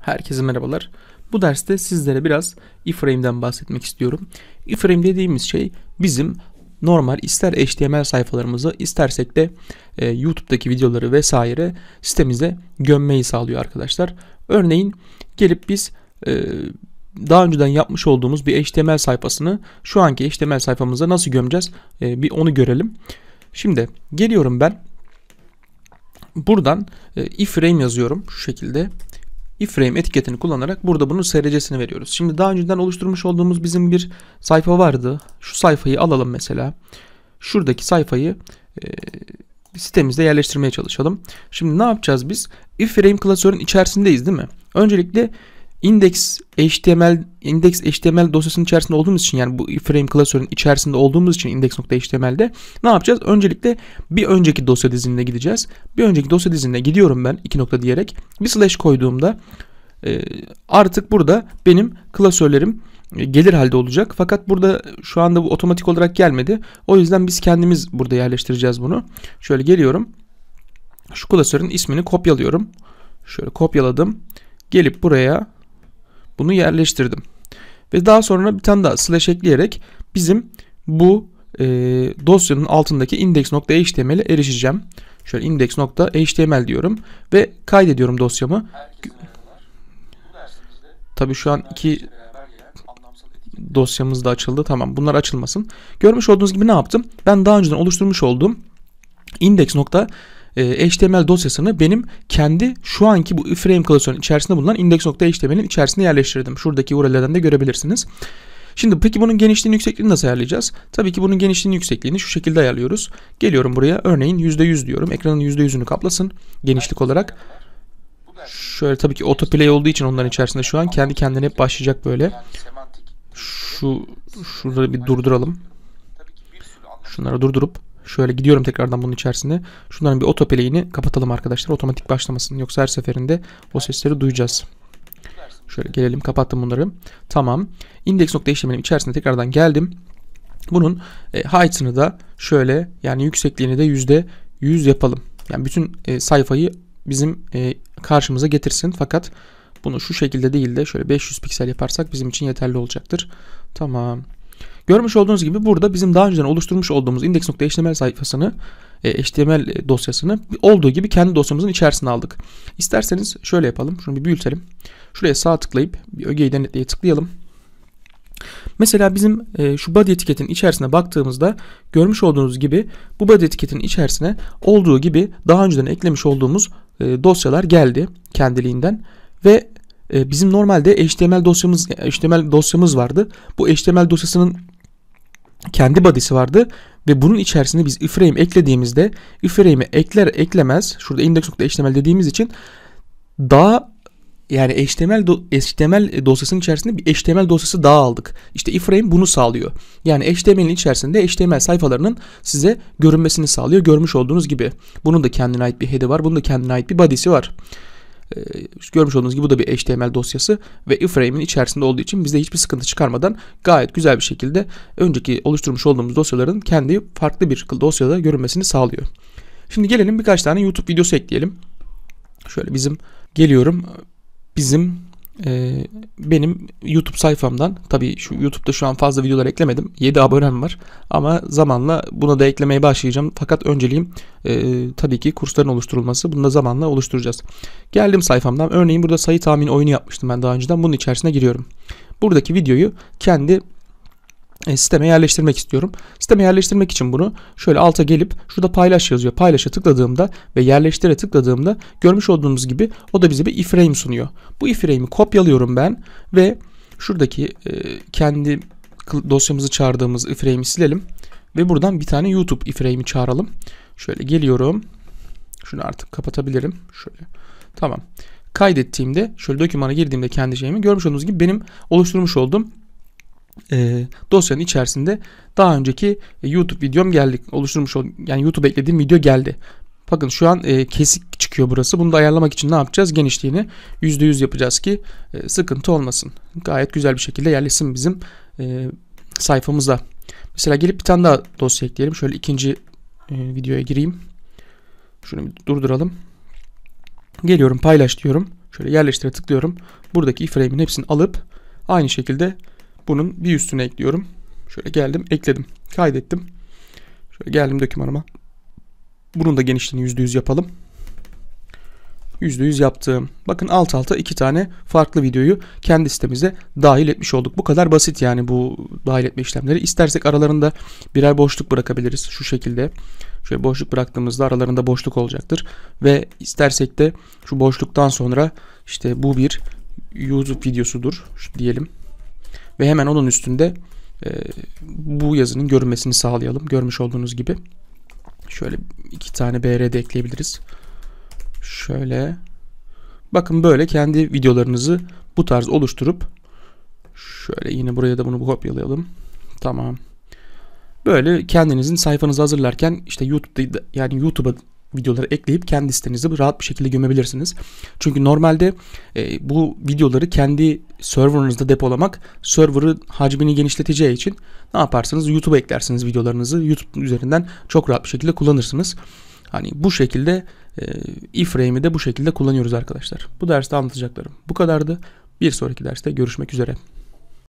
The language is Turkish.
Herkese merhabalar. Bu derste sizlere biraz iframe'den bahsetmek istiyorum. Iframe dediğimiz şey bizim normal ister HTML sayfalarımızı istersek de YouTube'daki videoları vesaire sitemize gömmeyi sağlıyor arkadaşlar. Örneğin gelip biz daha önceden yapmış olduğumuz bir HTML sayfasını şu anki HTML sayfamıza nasıl gömeceğiz bir onu görelim. Şimdi geliyorum ben buradan iframe yazıyorum şu şekilde. iframe etiketini kullanarak burada bunun SRC'sini veriyoruz. Şimdi daha önceden oluşturmuş olduğumuz bizim bir sayfa vardı. Şu sayfayı alalım mesela. Şuradaki sayfayı sitemizde yerleştirmeye çalışalım. Şimdi ne yapacağız biz? iframe klasörün içerisindeyiz değil mi? Öncelikle index.html dosyasının içerisinde olduğumuz için, yani bu iframe klasörün içerisinde olduğumuz için index.html'de ne yapacağız? Öncelikle bir önceki dosya dizilimine gideceğiz. Bir önceki dosya dizilimine gidiyorum ben 2 nokta diyerek. Bir slash koyduğumda artık burada benim klasörlerim gelir halde olacak. Fakat burada şu anda bu otomatik olarak gelmedi. O yüzden biz kendimiz burada yerleştireceğiz bunu. Şöyle geliyorum. Şu klasörün ismini kopyalıyorum. Şöyle kopyaladım. Gelip buraya bunu yerleştirdim. Ve daha sonra bir tane daha slash ekleyerek bizim bu dosyanın altındaki index.html'e erişeceğim. Şöyle index.html diyorum ve kaydediyorum dosyamı. Tabii şu an iki dosyamız da açıldı. Tamam, bunlar açılmasın. Görmüş olduğunuz gibi ne yaptım? Ben daha önceden oluşturmuş olduğum index.html dosyasını benim kendi şu anki bu iframe klasörün içerisinde bulunan index.html'in içerisine yerleştirdim. Şuradaki URL'lerden de görebilirsiniz. Şimdi peki bunun genişliğini, yüksekliğini nasıl ayarlayacağız? Tabii ki bunun genişliğini, yüksekliğini şu şekilde ayarlıyoruz. Geliyorum buraya, örneğin %100 diyorum. Ekranın %100'ünü kaplasın genişlik olarak. Şöyle, tabii ki autoplay olduğu için onların içerisinde şu an kendi kendine hep başlayacak böyle. Şurada bir durduralım. Şunları durdurup şöyle gidiyorum tekrardan bunun içerisinde. Şunların bir autoplay'ini kapatalım arkadaşlar. Otomatik başlamasın. Yoksa her seferinde o sesleri duyacağız. Şöyle gelelim. Kapattım bunları. Tamam. Index.html'in içerisinde tekrardan geldim. Bunun height'ını da şöyle, yani yüksekliğini de %100 yapalım. Yani bütün sayfayı bizim karşımıza getirsin. Fakat bunu şu şekilde değil de şöyle 500 piksel yaparsak bizim için yeterli olacaktır. Tamam. Görmüş olduğunuz gibi burada bizim daha önceden oluşturmuş olduğumuz index.html sayfasını, HTML dosyasını olduğu gibi kendi dosyamızın içerisine aldık. İsterseniz şöyle yapalım. Şunu bir büyütelim. Şuraya sağ tıklayıp bir ögeyi denetleye tıklayalım. Mesela bizim şu body etiketin içerisine baktığımızda görmüş olduğunuz gibi bu body etiketinin içerisine olduğu gibi daha önceden eklemiş olduğumuz dosyalar geldi kendiliğinden ve bizim normalde HTML dosyamız vardı. Bu HTML dosyasının kendi body'si vardı ve bunun içerisine biz iframe eklediğimizde iframe'i ekler eklemez şurada index.html dediğimiz için daha, yani HTML dosyasının içerisinde bir HTML dosyası daha aldık. İşte iframe bunu sağlıyor. Yani HTML'in içerisinde HTML sayfalarının size görünmesini sağlıyor. Görmüş olduğunuz gibi. Bunun da kendine ait bir head'i var. Bunun da kendine ait bir body'si var. Görmüş olduğunuz gibi bu da bir HTML dosyası ve iframe'in içerisinde olduğu için bize hiçbir sıkıntı çıkarmadan gayet güzel bir şekilde önceki oluşturmuş olduğumuz dosyaların kendi farklı bir dosyada görünmesini sağlıyor. Şimdi gelelim birkaç tane YouTube videosu ekleyelim. Şöyle benim YouTube sayfamdan, tabii şu YouTube'da şu an fazla videolar eklemedim. 7 abonem var ama zamanla bunu da eklemeye başlayacağım. Fakat önceliğim tabii ki kursların oluşturulması. Bunu da zamanla oluşturacağız. Geldim sayfamdan. Örneğin burada sayı tahmini oyunu yapmıştım ben daha önceden. Bunun içerisine giriyorum. Buradaki videoyu kendi sisteme yerleştirmek istiyorum. Sisteme yerleştirmek için bunu şöyle alta gelip şurada paylaş yazıyor. Paylaşa tıkladığımda ve yerleştire tıkladığımda görmüş olduğunuz gibi o da bize bir iframe sunuyor. Bu iframe'i kopyalıyorum ben ve şuradaki kendi dosyamızı çağırdığımız iframe'i silelim ve buradan bir tane YouTube iframe'i çağıralım. Şöyle geliyorum. Şunu artık kapatabilirim. Şöyle. Tamam. Kaydettiğimde şöyle dokümana girdiğimde kendi şeyimi görmüş olduğunuz gibi benim oluşturmuş olduğum dosyanın içerisinde daha önceki YouTube videom geldi. Yani YouTube eklediğim video geldi. Bakın şu an kesik çıkıyor burası. Bunu da ayarlamak için ne yapacağız? Genişliğini %100 yapacağız ki sıkıntı olmasın. Gayet güzel bir şekilde yerleşsin bizim sayfamıza. Mesela gelip bir tane daha dosya ekleyelim. Şöyle ikinci videoya gireyim. Şunu bir durduralım. Geliyorum, paylaş diyorum. Şöyle yerleştire tıklıyorum. Buradaki iframe'in hepsini alıp aynı şekilde bunun bir üstüne ekliyorum. Şöyle geldim, ekledim, kaydettim. Şöyle geldim dokümanıma. Bunun da genişliğini %100 yapalım. %100 yaptım. Bakın alt alta 2 tane farklı videoyu kendi sitemize dahil etmiş olduk. Bu kadar basit yani bu dahil etme işlemleri. İstersek aralarında birer boşluk bırakabiliriz. Şu şekilde. Şöyle boşluk bıraktığımızda aralarında boşluk olacaktır. Ve istersek de şu boşluktan sonra işte bu bir YouTube videosudur diyelim. Ve hemen onun üstünde bu yazının görünmesini sağlayalım. Görmüş olduğunuz gibi. Şöyle 2 tane BR de ekleyebiliriz. Şöyle. Bakın böyle kendi videolarınızı bu tarz oluşturup şöyle yine buraya da bunu kopyalayalım. Tamam. Böyle kendinizin sayfanızı hazırlarken işte YouTube'a videoları ekleyip kendi sitenize rahat bir şekilde gömebilirsiniz. Çünkü normalde bu videoları kendi serverınızda depolamak server'ı hacmini genişleteceği için ne yaparsınız? YouTube'a eklersiniz videolarınızı. YouTube üzerinden çok rahat bir şekilde kullanırsınız. Hani bu şekilde iframe'i de bu şekilde kullanıyoruz arkadaşlar. Bu derste anlatacaklarım bu kadardı. Bir sonraki derste görüşmek üzere.